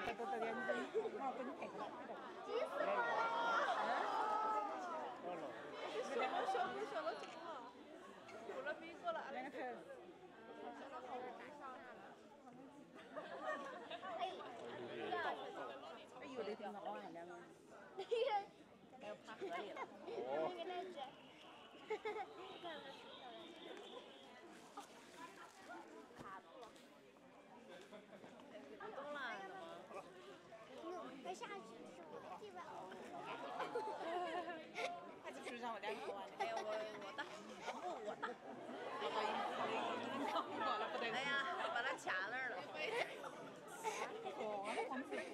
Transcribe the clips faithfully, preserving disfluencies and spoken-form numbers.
对对对，你我给你配个。 急死我了！学了学了学了怎么了？有了没过了？ 两个头。 学了好了，打上了。 哎， 哎呦，那挺好啊，两个。 那个。 还有爬河里了。 那个袋子。看了是漂亮。卡住了。 不动了，怎么？ 嗯，快下去，是我的地板。 还是树上我两个玩的。 哎呀，我我的，不我的。 我都已经已经扛过了，不得。 哎呀，我把它卡那儿了。 哦，那方式。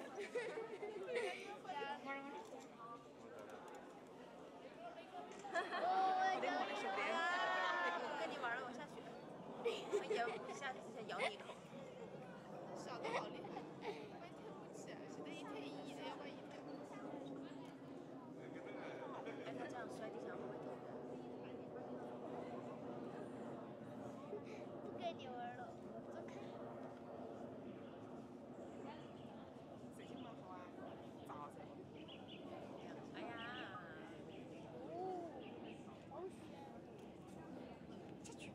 我得摸的是别人。 我跟你玩了，我下去。我也下去先咬你一口。 笑得好厉害，我一天不起来，现在一天一的，要不然一天不起来。 哎，他这样摔地上会不会疼？ 不跟你玩了，走开。 最近蛮好啊，咋子？ 哎呀！ 哦，好险！下去。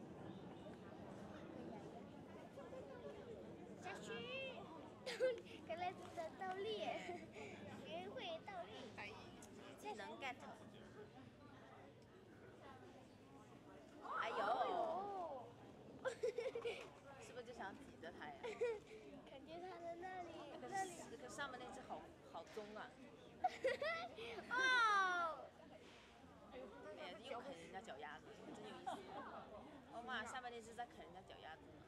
下去。看来是在倒立，学会倒立。 哎， 技能 get。哎呦！ 哦。 是不是就想挤着它呀？ 感觉它的那里那那里。 个上面那只好好棕啊！ 哦。 哎呀，又啃人家脚丫子，真有意思。哦妈，上面那只在啃人家脚丫子。